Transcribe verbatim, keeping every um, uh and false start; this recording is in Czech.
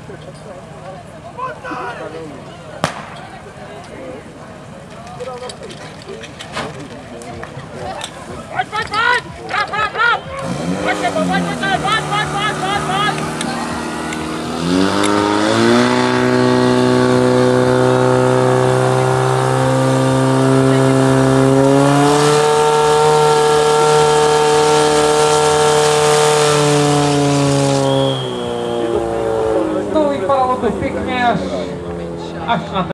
Pojď, pojď, pojď! Prap, prap, prap! Pojď, pojď, pojď, pojď, pojď, pojď, pojď, pojď, pojď! To vypadalo to pěkně až, až na